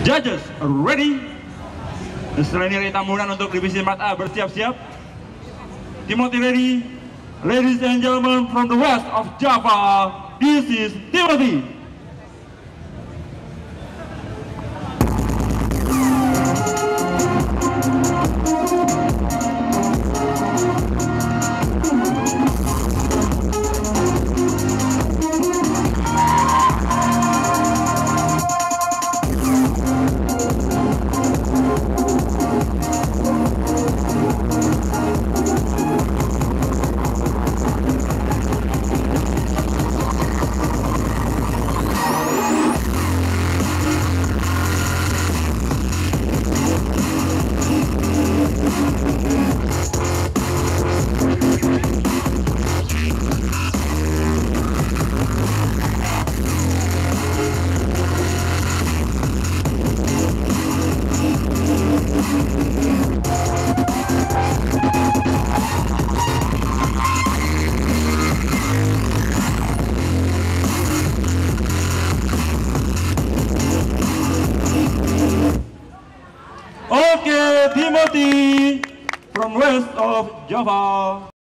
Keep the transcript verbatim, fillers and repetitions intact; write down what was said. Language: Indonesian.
Judges ready. Setelah nilai tambunan untuk divisi empat A bersiap-siap. Timoty ready. Ladies and gentlemen from the west of Java, this is Timoty. Okay, Timoty from west of Java.